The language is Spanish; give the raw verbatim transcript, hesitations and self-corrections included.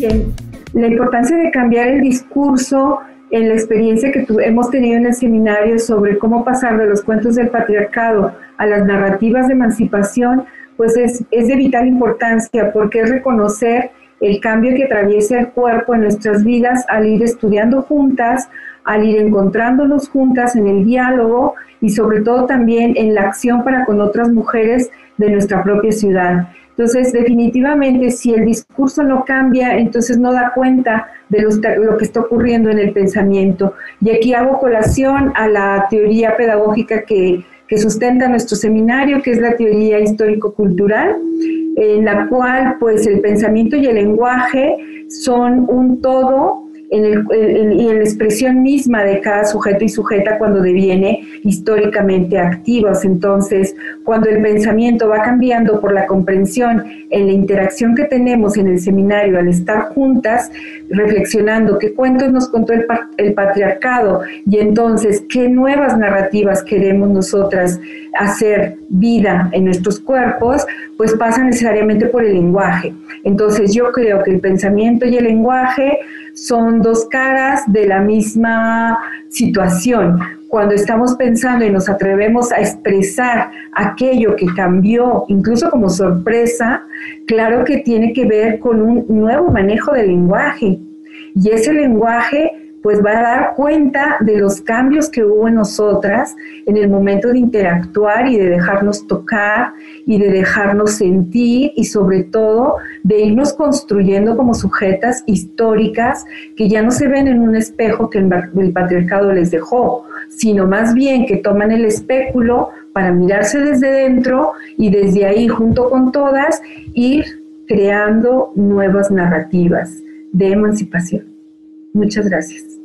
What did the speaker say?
Bien, la importancia de cambiar el discurso en la experiencia que tu, hemos tenido en el seminario sobre cómo pasar de los cuentos del patriarcado a las narrativas de emancipación, pues es, es de vital importancia, porque es reconocer el cambio que atraviesa el cuerpo en nuestras vidas al ir estudiando juntas, al ir encontrándonos juntas en el diálogo y sobre todo también en la acción para con otras mujeres de nuestra propia ciudad. Entonces, definitivamente, si el discurso no cambia, entonces no da cuenta de lo, lo que está ocurriendo en el pensamiento. Y aquí hago colación a la teoría pedagógica que, que sustenta nuestro seminario, que es la teoría histórico-cultural, en la cual pues el pensamiento y el lenguaje son un todo en, el, en, en la expresión misma de cada sujeto y sujeta cuando deviene históricamente activos. Entonces, cuando el pensamiento va cambiando por la comprensión en la interacción que tenemos en el seminario al estar juntas, reflexionando qué cuentos nos contó el, el patriarcado y entonces qué nuevas narrativas queremos nosotras hacer vida en nuestros cuerpos, pues pasa necesariamente por el lenguaje. Entonces yo creo que el pensamiento y el lenguaje son dos caras de la misma situación. Cuando estamos pensando y nos atrevemos a expresar aquello que cambió, incluso como sorpresa, claro que tiene que ver con un nuevo manejo del lenguaje. Y ese lenguaje pues va a dar cuenta de los cambios que hubo en nosotras en el momento de interactuar y de dejarnos tocar y de dejarnos sentir y sobre todo de irnos construyendo como sujetas históricas que ya no se ven en un espejo que el patriarcado les dejó, sino más bien que toman el espéculo para mirarse desde dentro y desde ahí junto con todas ir creando nuevas narrativas de emancipación. Muchas gracias.